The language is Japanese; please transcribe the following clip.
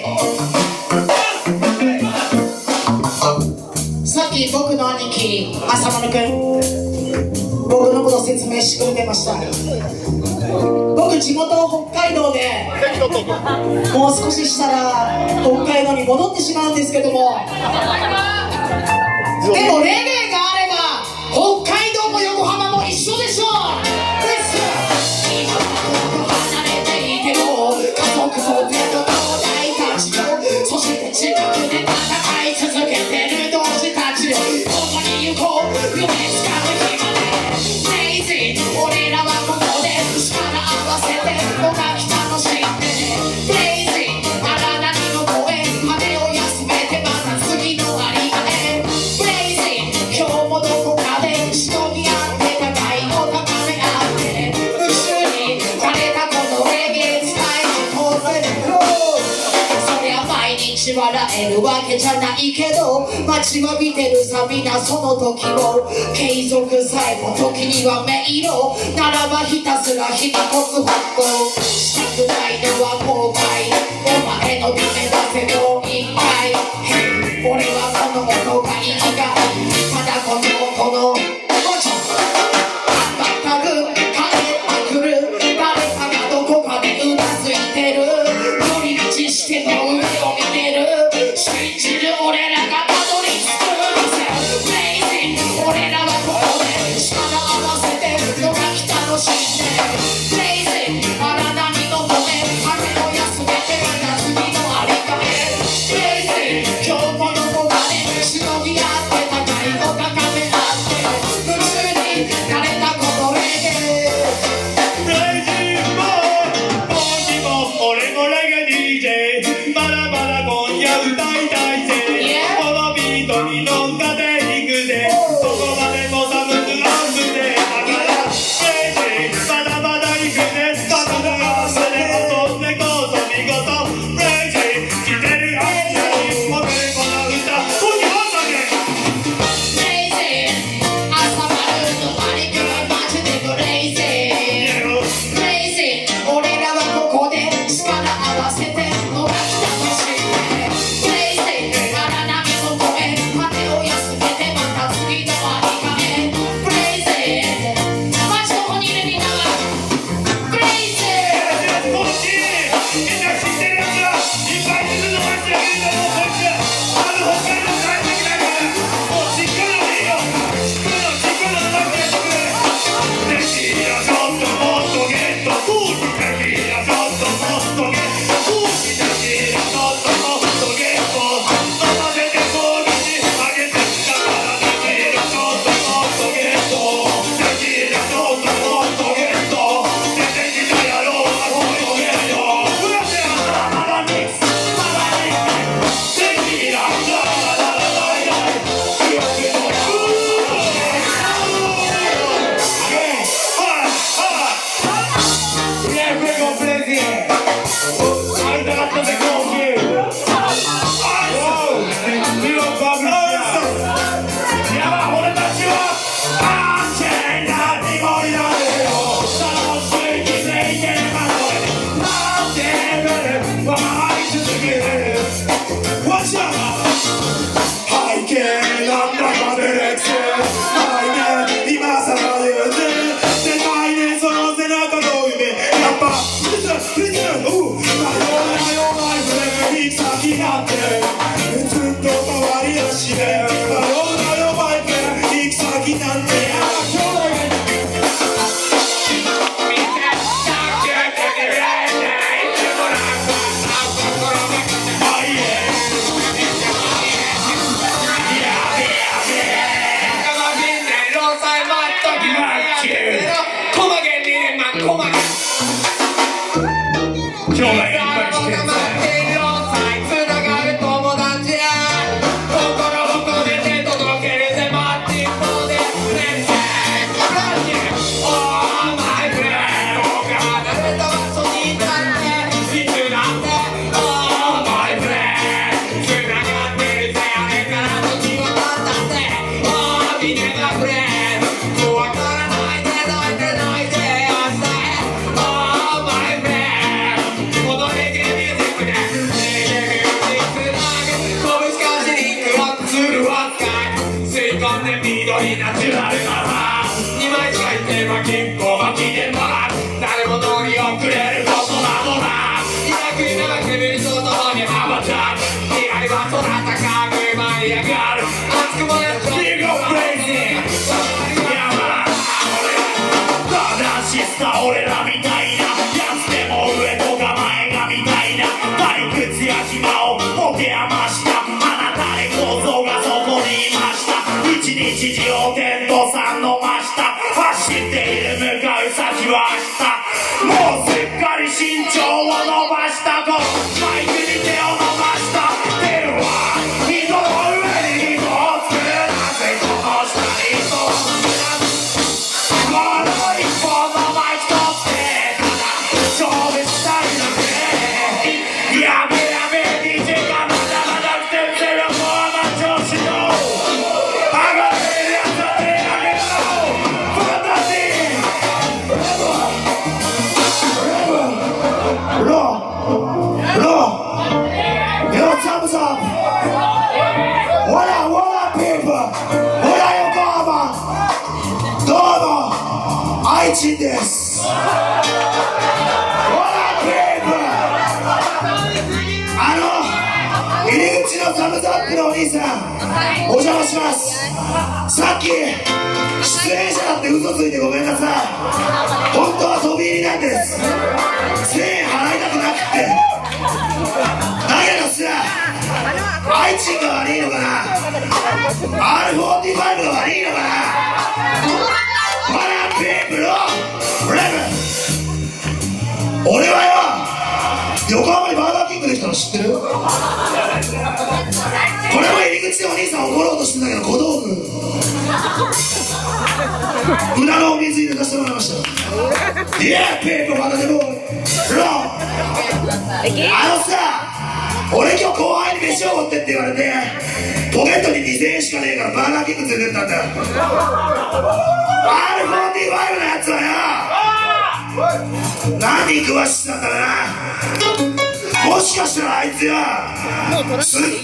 さっき僕の兄貴浅丸くん僕のこと説明してくれてました。僕地元北海道でもう少ししたら北海道に戻ってしまうんですけども、でもレゲエがあれば北海道も横浜も一緒でしょう。今離れていても家族と手の兄弟たちと、そして近くで戦い続けてる同志たちで共に行こう夢つかむ日まで。レイジー俺らはここで力合わせてもがき楽しんでね。レイジーあらなにの声羽を休めてまた次のありがね。レイジー今日もどこかでしのぎ合って互いを高め合って宇宙に枯れたこのレゲエ伝えてこうぜ。そりゃ毎日笑えるわけじゃないけど待ちわびてるさ皆その時を継続さえも時には迷路ならばひたすらひとつ発行したくないのは後悔お前のためだせもう一回俺はこの音がいいかただこの音のしても上を見てる信じる俺らがたどり着くブレイジン俺らはここで力合わせてのがき楽しんでブレイジンあらなにの声羽を休めてまた次のありかへブレイジン今日もどこかでしのぎ合って互いを高め合って夢中になれたことレゲエブレイジンも僕も俺もレゲエ DJまだまだ今夜歌いたいぜ、このビートに乗っかっていくぜ、どこまでも寒くあんずぜ、だからレイジまだまだ行くぜ、バカな遊んで遊んでこそ見事レイジ来てるよ僕この歌時はさけレイジ朝まるのマリクはマジでブレイジレイジ俺らはここで力合わせてのがき楽しいブレイジ荒波の声羽を休めてまた次のありかねブレイジマジどこにいるみんなブレイジこっちみんな知ってるやつらいっぱいいるのが知ってるけどこいつ北海道帰ってきたからもう実家のでいいよ実家のうまくやってくれテキーラショットもっとゲットフーテキーラショットもっとゲットフーテキーラショットもっとゲット飲ませて攻撃上げてきたからテキーラショットもっとゲットテキーラショットもっとゲット出てきた野郎はもっとゲットうらせやマラミックステキーラララララララ記憶の兄弟いっぱい来てるた光は空高く舞い上がる熱く燃えるビッグブレイジングヤマただしさ俺らみたいなやつでも上とか前がみたいな退屈や暇を持て余したあなたに構造がそこにいました一日中を天道さんの真下走っている向かう先は明日もうすっかり身長を伸ばした子マイクに手を伸ばした手は人の上に人を作るなぜこの下に人を作るこの一本のマイクとってただ勝負したいだけやめやめ DJ がまだまだ来てるよもう甘調子の上がれるやつは手上げろファンタジーYo, thumbs up! What up, people? What up, 横浜どうも、愛知です。What up, people? 入り口のサムズアップのお兄さん、お邪魔します。さっき、出演者だって嘘ついてごめんなさい。本当は飛び入りなんです。1000円払いたくなくて。だけどさ、愛知が悪いのかな R45 が悪いのかなワランピープルレブ俺はよ横浜にバーガーキングできたの知ってるこれも入り口でお兄さん怒ろうとしてんだけど小道具裏のお水入れさせてもらいました Yeah, people, またでもさ俺今日後輩に飯を持ってって言われてポケットに2000円しかねえからバーガーキング連れてったんだよ R45 のやつはよ何人食わしてたんだろうなもしかしたらあいつよ